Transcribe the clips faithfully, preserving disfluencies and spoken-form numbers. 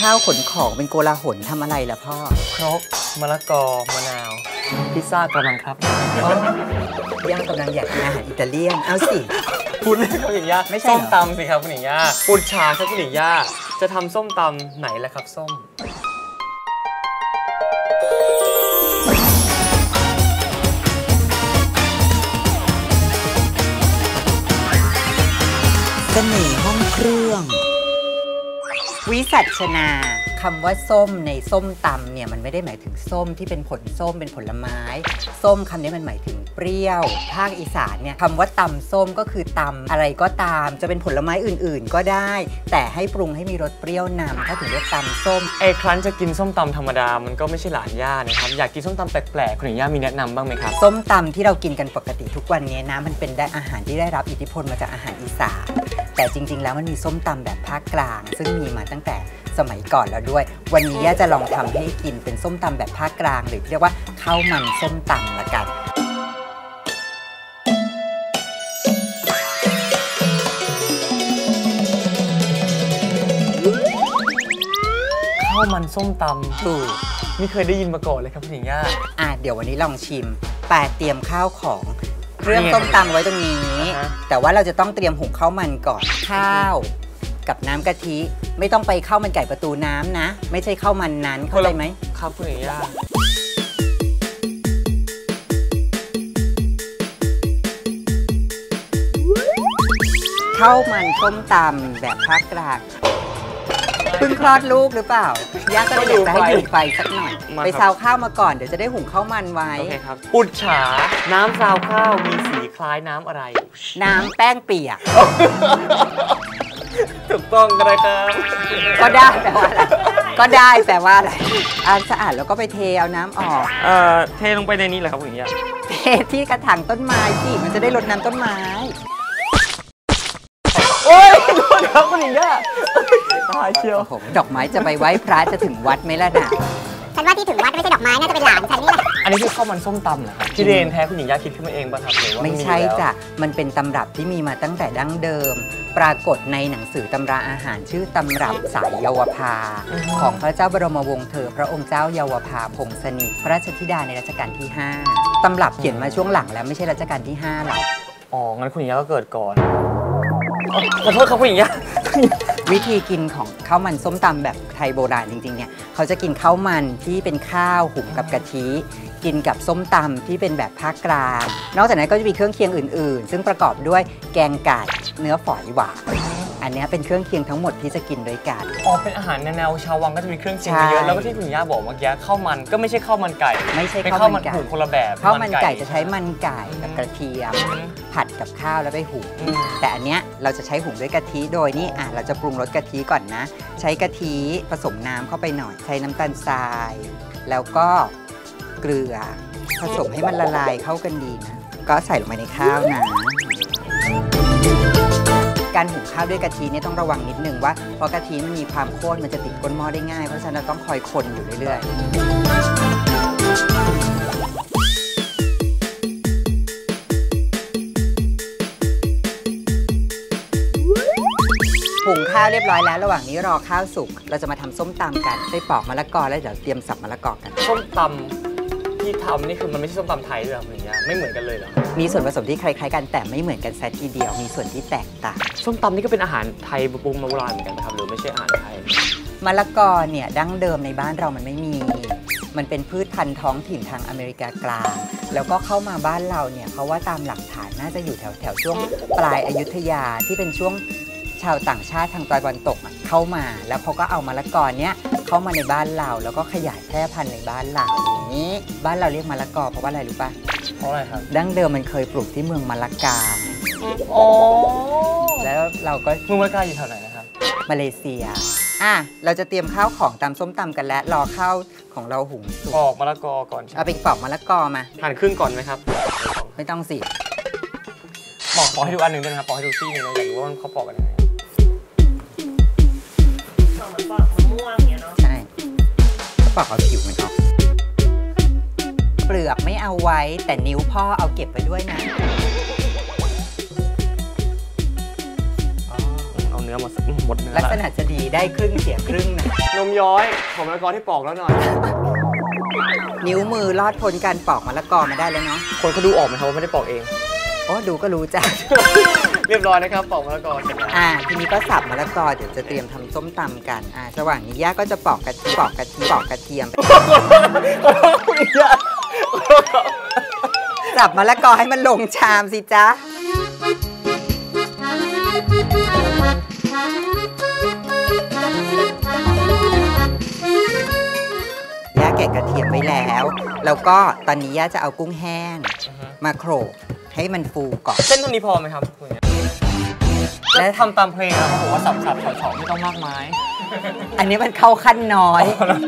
ข้าวขนของเป็นโกลาหลทำอะไรล่ะพ่อครกมะละกอมะนาวพิซซ่ากำลังครับย่ากำลังอยากกินอาหารอิตาเลียนเอาสิพูดเลยครับคุณหญิงย่าไม่ใช่ส้มตำสิครับคุณหญิงย่าปุจฉาครับคุณหญิงย่าจะทำส้มตำไหนล่ะครับส้มเสน่ห์ห้องเครื่องวิสัชนาคำว่าส้มในส้มตำเนี่ยมันไม่ได้หมายถึงส้มที่เป็นผลส้มเป็นผลไม้ส้มคำนี้มันหมายถึงเปรี้ยวภาคอีสานเนี่ยคำว่าตำส้มก็คือตำอะไรก็ตามจะเป็นผลไม้อื่นๆก็ได้แต่ให้ปรุงให้มีรสเปรี้ยวนำถ้าถึงเรียกตำส้มไอ้ครั้นจะกินส้มตำธรรมดามันก็ไม่ใช่หลานย่านะครับอยากกินส้มตำแปลกๆคุณหญิงย่ามีแนะนำบ้างไหมครับส้มตำที่เรากินกันปกติทุกวันนี้นะมันเป็นได้อาหารที่ได้รับอิทธิพลมาจากอาหารอีสานแต่จริงๆแล้วมันมีส้มตำแบบภาคกลางซึ่งมีมาตั้งแต่สมัยก่อนแล้วด้วยวันนี้ย่าจะลองทำให้กินเป็นส้มตำแบบภาคกลางหรือเรียกว่าข้าวมันส้มตำละกันข้าวมันส้มตำถูกไม่เคยได้ยินมาก่อนเลยครับคุณหญิงย่าอ่ะเดี๋ยววันนี้ลองชิมแปะเตรียมข้าวของเครื่องส้มตำไว้ตรงนี้แต่ว่าเราจะต้องเตรียมหุงข้าวมันก่อนข้าวกับน้ำกะทิไม่ต้องไปข้าวมันไก่ประตูน้ำนะไม่ใช่ข้าวมันนั้นเข้าใจไหมครับคุณหญิงย่าข้าวมันส้มตำแบบภาคกลางเพิ่งคลอดลูกหรือเปล่าย่าก็เลยอยากจะให้ดูไฟสักหน่อยไปซาวข้าวมาก่อนเดี๋ยวจะได้หุงข้าวมันไว้โอเคครับปุจฉาน้ำซาวข้าวมีสีคล้ายน้ำอะไรน้ำแป้งเปียกถูกต้องกันนะครับก็ได้แปลว่าอะไรก็ได้แปลว่าอะไรอ่ะสะอาดแล้วก็ไปเทเอาน้ำออกเอ่อเทลงไปในนี้แหละครับคุณหญิงย่าเทที่กระถางต้นไม้ที่มันจะได้รดน้ำต้นไม้โอ้ยโทษครับคุณหญิงย่าตายเชียวดอกไม้จะไปไหว้พระจะถึงวัดไหมล่ะนะฉันว่าที่ถึงวัดไม่ใช่ดอกไม้น่าจะเป็นหลานฉันนี่แหละอันนี้คือข้าวมันส้มตำเหรอครับที่เรนแท้คุณหญิงย่าคิดขึ้นมาเองป่ะครับหรือว่าไม่ใช่จ้ะมันเป็นตำรับที่มีมาตั้งแต่ดั้งเดิมปรากฏในหนังสือตำราอาหารชื่อตำรับสายเยาวภาของพระเจ้าบรมวงศ์เธอพระองค์เจ้าเยาวภาพงษ์สนิทพระราชธิดาในรัชกาลที่ห้าตำรับเขียนมาช่วงหลังแล้วไม่ใช่รัชกาลที่ห้าหรอกอ๋องั้นคุณหญิงย่าก็เกิดก่อนขอโทษครับคุณหญิงย่าวิธีกินของข้าวมันส้มตำแบบไทยโบราณจริงๆเนี่ยเขาจะกินข้าวมันที่เป็นข้าวหุงกับกะทิกินกับส้มตำที่เป็นแบบภาคกลางนอกจากนั้นก็จะมีเครื่องเคียงอื่นๆซึ่งประกอบด้วยแกงไก่เนื้อฝอยหวานอันนี้เป็นเครื่องเคียงทั้งหมดที่จะกินด้วยกันอ๋อเป็นอาหารแนวชาววังก็จะมีเครื่องเคียงเยอะแล้วก็ที่คุณย่าบอกเมื่อกี้ข้าวมันก็ไม่ใช่ข้าวมันไก่ไม่ใช่ข้าวมันหุงคนละแบบข้าวมันไก่จะใช้มันไก่กับกระเทียมผัดกับข้าวแล้วไปหุงแต่อันเนี้ยเราจะใช้หุงด้วยกะทิโดยนี่อ่ะเราจะปรุงรสกะทิก่อนนะใช้กะทิผสมน้ำเข้าไปหน่อยใช้น้ำตาลทรายแล้วก็เกลือผสมให้มันละลายเข้ากันดีนะก็ใส่ลงไปในข้าวนะการหุงข้าวด้วยกะทิเนี่ยต้องระวังนิดนึงว่าเพราะกะทิมันมีความข้นมันจะติดก้นหม้อได้ง่ายเพราะฉะนั้นเราต้องคอยคนอยู่เรื่อยๆหุงข้าวเรียบร้อยแล้วระหว่างนี้รอข้าวสุกเราจะมาทำส้มตำกันไปปอกมะละกอแล้วเดี๋ยวเตรียมสับมะละกอกันส้มตำที่ทำนี่คือมันไม่ใช่ส้มตำไทยด้วยครับคุณหญิงย่าไม่เหมือนกันเลยเหรอมีส่วนผสมที่คล้ายๆกันแต่ไม่เหมือนกันแซทีเดียวมีส่วนที่แตกต่างส้มตำนี่ก็เป็นอาหารไทยปรุงมาโบราณเหมือนกันนะครับหรือไม่ใช่อาหารไทยมะละกอเนี่ยดั้งเดิมในบ้านเรามันไม่มีมันเป็นพืชพันธุ์ท้องถิ่นทางอเมริกากลางแล้วก็เข้ามาบ้านเราเนี่ยเพราะว่าตามหลักฐานน่าจะอยู่แถวแถวช่วงปลายอยุธยาที่เป็นช่วงชาวต่างชาติทางตะวันตกเข้ามาแล้วเขาก็เอามะละกอเนี้ยเข้ามาในบ้านเราแล้วก็ขยายแพร่พันธุ์ในบ้านเราอย่างนี้บ้านเราเรียกมะละกอเพราะว่าอะไรรู้ป่ะเพราะอะไรครับดั้งเดิมมันเคยปลูกที่เมืองมะละกาอ๋อแล้วเราก็เมืองมะละกาอยู่แถวไหนนะครับมาเลเซียอ่ะเราจะเตรียมข้าวของตำส้มตำกันแล้วรอข้าวของเราหุงสุกปอกมะละกอก่อนเอาไปปอกมะละกอมาหั่นครึ่งก่อนไหมครับไม่ต้องสิปอกปอกให้ดูอันหนึ่งด้วยนะครับปอกให้ดูซี่หนึ่งอยากรู้ว่าเขาปอกกันยังไงเหมือนปอกมะม่วงอย่างเงี้ยเนาะใช่ปอกเอาผิวมันออกเปลือกไม่เอาไว้แต่นิ้วพ่อเอาเก็บไว้ด้วยนะเอาเนื้อนื้อหมดหมดเนื้อลักษณะจะดีได้ครึ่งเสียครึ่งนะนมย้อยของมะละกอที่ปอกแล้วหน่อยนิ้วมือลอดพ้นการปอกมะละกอมาได้แล้วเนาะคนเขาดูออกไหมครับว่าไม่ได้ปอกเองโอ้ดูก็รู้จ้ะเรียบร้อยนะครับปอกมะละกอเสร็จแล้วอ่าทีนี้ก็สับมะละกอเดี๋ยวจะเตรียมทำส้มตำกันอ่าระหว่างนี้ย่าก็จะปอกกระปอกกระเทียมปอกกระเทียมสับมะละกอให้มันลงชามสิจ๊ะย่าแกะกระเทียมไว้แล้วแล้วก็ตอนนี้ย่าจะเอากุ้งแห้งมาโขลกให้มันฟูก่อนเส้นเท่านี้พอไหมครับคุณเนี่ยแล้วทำตามเพลงครับเขาบอกว่าสับสับเฉาๆไม่ต้องมากมายอันนี้มันเข้าขั้นน้อย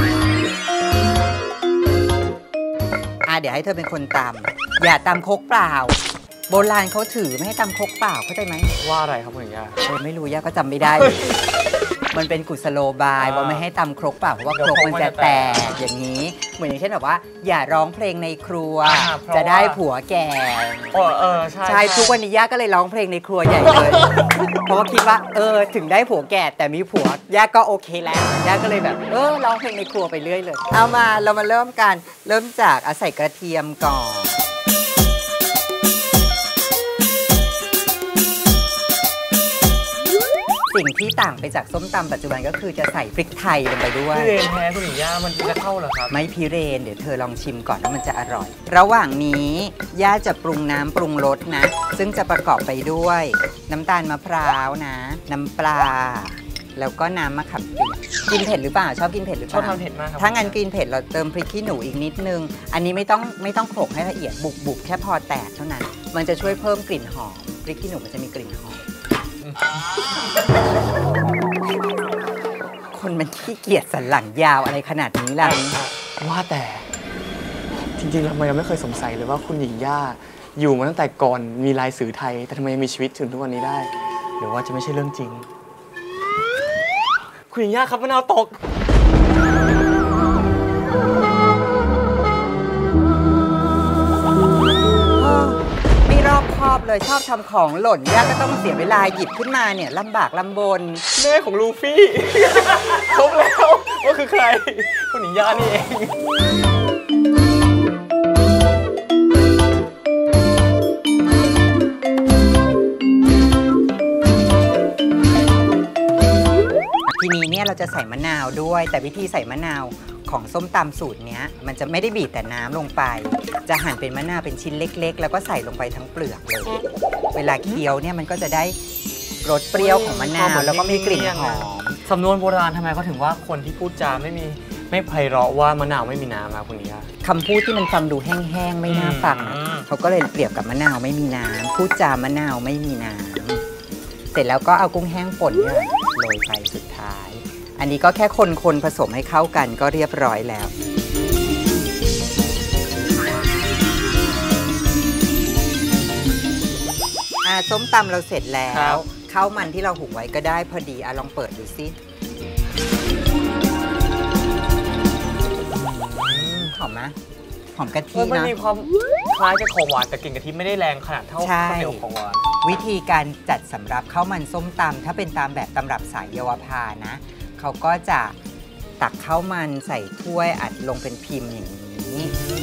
อ่ะเดี๋ยวให้เธอเป็นคนตำอย่าตำครกเปล่าโบราณเขาถือไม่ให้ตำครกเปล่าเข้าใจไหมว่าอะไรครับคุณย่าเออไม่รู้ย่าก็จำไม่ได้ มันเป็นกุศโลบายว่าไม่ให้ตำครกเปล่าเพราะว่าครกมันจะแตกอย่างนี้เหมือนอย่างเช่นแบบว่าอย่าร้องเพลงในครัวจะได้ผัวแก่เออเออใช่ใช่ทุกวันนี้ย่าก็เลยร้องเพลงในครัวใหญ่เลย เพราะว่าคิดว่าเออถึงได้ผัวแก่แต่มีผัวย่าก็โอเคแล้วย่าก็เลยแบบเออร้องเพลงในครัวไปเรื่อยเลยเอามาเรามาเริ่มกันเริ่มจากเอาใส่กระเทียมก่อนสิ่งที่ต่างไปจากส้มตำปัจจุบันก็คือจะใส่พริกไทยลงไปด้วยพี่เรนแพ้คุณย่ามันจะเข้าเหรอครับไม่พิเรนเดี๋ยวเธอลองชิมก่อนว่ามันจะอร่อยระหว่างนี้ย่าจะปรุงน้ำปรุงรสนะซึ่งจะประกอบไปด้วยน้ำตาลมะพร้าวนะน้ำปลาแล้วก็น้ำมะขามเปียกกินเผ็ดหรือเปล่าชอบกินเผ็ดหรือเปชอบล่าทานเผ็ดมากครับถ้างั้นกินเผ็ดเราเติมพริกขี้หนูอีกนิดนึงอันนี้ไม่ต้องไม่ต้องโขลกให้ละเอียดบุบบุบแค่พอแตกเท่านั้นมันจะช่วยเพิ่มกลิ่นหอมพริกขี้หนูมันจะมีกลิ่นหอมคนมันขี้เกียจสันหลังยาวอะไรขนาดนี้ล่ะว่าแต่จริงๆเรายังไม่เคยสงสัยเลยว่าคุณหญิงย่าอยู่มาตั้งแต่ก่อนมีลายสื่อไทยแต่ทำไมยังมีชีวิตถึงทุกวันนี้ได้หรือว่าจะไม่ใช่เรื่องจริงคุณหญิงย่าครับมะนาวตกไม่รอบคอบเลยชอบทำของหล่นย่าก็ต้องเสียเวลาหยิบขึ้นมาเนี่ยลำบากลำบนแม่ของลูฟี่ ครบแล้วว่าคือใครคุณหญิงย่านี่เองทีนี้เนี่ยเราจะใส่มะนาวด้วยแต่วิธีใส่มะนาวของส้มตำสูตรเนี้ยมันจะไม่ได้บีบแต่น้ำลงไปจะหั่นเป็นมะนาวเป็นชิ้นเล็กๆแล้วก็ใส่ลงไปทั้งเปลือกเลยเวลาเคี้ยวเนี่ยมันก็จะได้รสเปรี้ยวของมะนาวแล้วก็มีกลิ่นหอมสำนวนโบราณทำไมเขาถึงว่าคนที่พูดจาไม่มีไม่ไพเราะว่ามะนาวไม่มีน้ำมาคุณย่าคำพูดที่มันฟังดูแห้งๆไม่น่าฟังเขาก็เลยเปรียบกับมะนาวไม่มีน้ำพูดจามะนาวไม่มีน้ำเสร็จแล้วก็เอากุ้งแห้งป่นเนี่ยโรยไปสุดท้ายอันนี้ก็แค่คนๆผสมให้เข้ากันก็เรียบร้อยแล้วอ่าส้มตำเราเสร็จแล้วข้าวมันที่เราหุงไว้ก็ได้พอดีอ่ะลองเปิดดูสิหอมไหมหอมกะทินะมันมีความคล้ายกับของหวานแต่กลิ่นกะทิไม่ได้แรงขนาดเท่าข้าวเหนียวของหวานวิธีการจัดสำรับข้าวมันส้มตำถ้าเป็นตามแบบตำรับสายเยาวภานะเขาก็จะตักข้าวมันใส่ถ้วยอัดลงเป็นพิมพ์อย่างนี้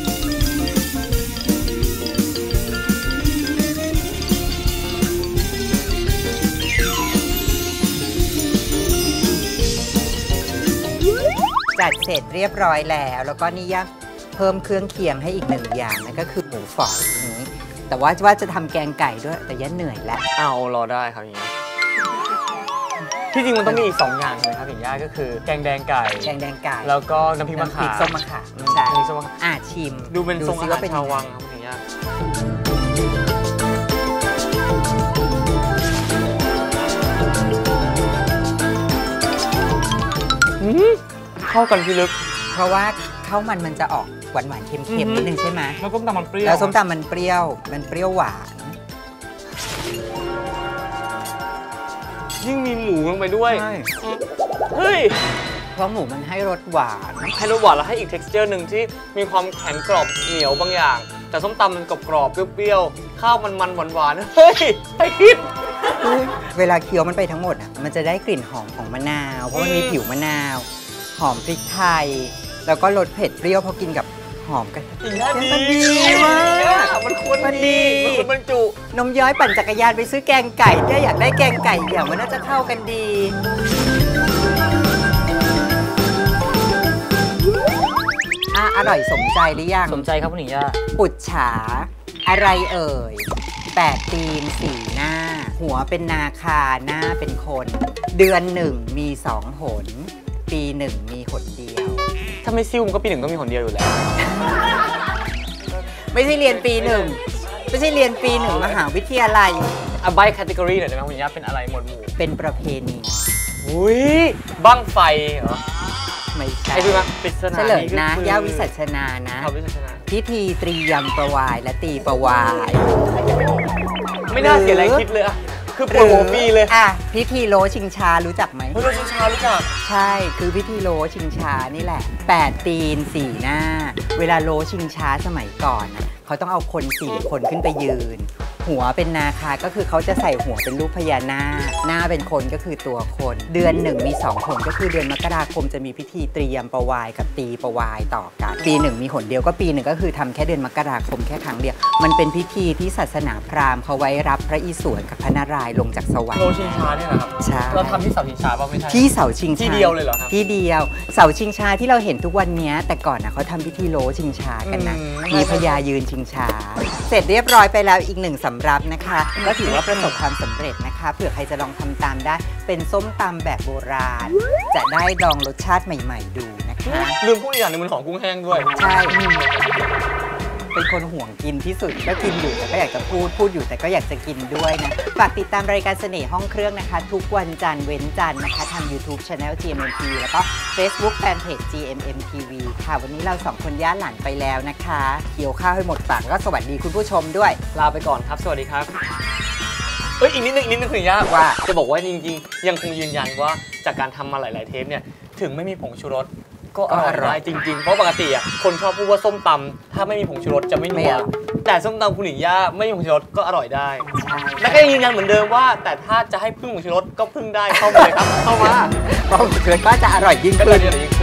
จัดเสร็จเรียบร้อยแล้วแล้วก็นี่ย่าเพิ่มเครื่องเคียงให้อีกหนึ่งอย่างนั่นก็คือหมูฝอยนี้แต่ว่าว่าจะทำแกงไก่ด้วยแต่ย่าเหนื่อยแล้วเอารอได้ครับอย่างนี้ที่จริงมันต้องมีอีกสองอย่างใช่ไหมครับหญิงย่าก็คือแกงแดงไก่แกงแดงไก่แล้วก็น้ำพริกมะขามส้มมะขามใช่ส้มมะขามอ่ะชิมดูเป็นทรงอาหารชาววังครับหญิงย่าเข้ากันพี่ลึกเพราะว่าข้าวมันมันจะออกหวานหวานเค็มๆนิดนึงใช่ไหมแล้วส้มตำมันเปรี้ยวแล้วส้มตำมันเปรี้ยวมันเปรี้ยวหวานยิ่งมีหมูลงไปด้วยเฮ้ยเพราะหมูมันให้รสหวานให้รสหวานแล้วให้อีก texture หนึ่งที่มีความแข็งกรอบเหนียวบางอย่างแต่ส้มตำมันกรอบๆเปรี้ยวๆข้าวมันๆหวานๆเฮ้ยให้คิดเวลาเคี้ยวมันไปทั้งหมดอ่ะมันจะได้กลิ่นหอมของมะนาวเพราะมันมีผิวมะนาวหอมพริกไทยแล้วก็รสเผ็ดเปรี้ยวพอกินกับหอมกันอีกหน้าดีมันดีมากมันควรมันดีมันควรบรรจุนมย้อยปั่นจักรยานไปซื้อแกงไก่ถ้าอยากได้แกงไก่เดี๋ยวมันน่าจะเข้ากันดีอ่ะอร่อยสมใจหรือยังสมใจครับคุณหญิงย่าปุจฉาอะไรเอ่ยแปดตีนสี่หน้า หัวเป็นนาคาหน้าเป็นคน เดือนหนึ่งมีสองหน ปีหนึ่งมีหนเดียวถ้าไม่ซิ่วมันก็ปีหนึ่งต้องมีคนเดียวอยู่แล้วไม่ใช่เรียนปีหนึ่งไม่ใช่เรียนปีหนึ่งมหาวิทยาลัยอ่ะใบแคตตากรีหน่อยได้ไหมคุณหญิงย่าเป็นอะไรหมวดหมู่เป็นประเพณีอุ้ยบั้งไฟเหรอไม่ใช่ไอ้คือมาปริศนาเฉลยนะคือย่าวิสัชนานะครับวิสัชนาพิธีเตรียมประวายและตีประวายไม่น่าเสียแรงคิดเลยอะคือปวดหัวฟรีเลยอ่ะพิธีโลชิงชารู้จักไหมเฮ้ยเราชิงชารู้จักใช่ คือพิธีโลชิงช้านี่แหละแปดตีนสี่หน้า เวลาโลชิงช้าสมัยก่อนนะเขาต้องเอาคนสี่คนขึ้นไปยืน หัวเป็นนาคาก็คือเขาจะใส่หัวเป็นรูปพญานาคหน้าเป็นคนก็คือตัวคน เดือนหนึ่งมีสองหนก็คือเดือนมกราคมจะมีพิธีเตรียมประวายกับตีประวายต่อกัน ปีหนึ่งมีหนเดียวก็ปีหนึ่งก็คือทำแค่เดือนมกราคมแค่ครั้งเดียว มันเป็นพิธีที่ศาสนาพราหมณ์เขาไว้รับพระอิศวรกับพระนารายณ์ลงจากสวรรโลค์ชิงชาเนี่ยนะครับใช่เราทำที่เสาชิงชาป่ะไม่ใช่ที่เสาชิงช้าที่เดียวเลยเหรอครับที่เดียวเสาชิงช้าที่เราเห็นทุกวันนี้แต่ก่อนนะเขาทำพิธีโลชิงช้ากันนะอืมมีพญายืนชิงช้า เสร็จเรียบร้อยไปแล้วอีกหนึ่งสำรับนะคะ ก็ถือว่าประสบความสำเร็จนะคะเผื่อใครจะลองทำตามได้ เป็นส้มตำแบบโบราณ จะได้ลองรสชาติใหม่ ๆ ดูนะคะลืมพูดอีกอย่างหนึงมันของกุ้งแห้งด้วยใช่ เป็นคนห่วงกินที่สุดก็กินอยู่แต่ก็อยากจะพูดพูดอยู่แต่ก็อยากจะกินด้วยนะฝากติดตามรายการเสน่ห์ห้องเครื่องนะคะ ทุกวันจันทร์เว้นจันทร์นะคะทาง YouTube Channel จี เอ็ม เอ็ม ที วี แล้วก็ Facebook Fanpage จี เอ็ม เอ็ม ที วี ค่ะ วันนี้เราสองคนย่าหลานไปแล้วนะคะเกี่ยวข้าวให้หมดปากแล้วก็สวัสดีคุณผู้ชมด้วยลาไปก่อนครับ สวัสดีครับ เอ้ย อีกนิดนึงอีกนิดนึงคุณหญิงย่าว่าจะบอกว่าจริงๆ ยังคงยืนยันว่าจากการทำมาหลายๆเทปเนี่ย ถึงไม่มีผงชูรสก็อร่อยได้จริงๆ เพราะปกติอ่ะคนชอบพูดว่าส้มตำถ้าไม่มีผงชูรสจะไม่นัวแต่ส้มตำคุณหญิงย่าไม่มีผงชูรสก็อร่อยได้ แล้วก็ยังยืนยันเหมือนเดิมว่า แต่ถ้าจะให้พึ่งผงชูรสก็พึ่งได้เข้ามาเลยครับ เข้ามาเพราะเกิดก็จะอร่อยยิ่งก็เลขึ้ยนเดี๋ยว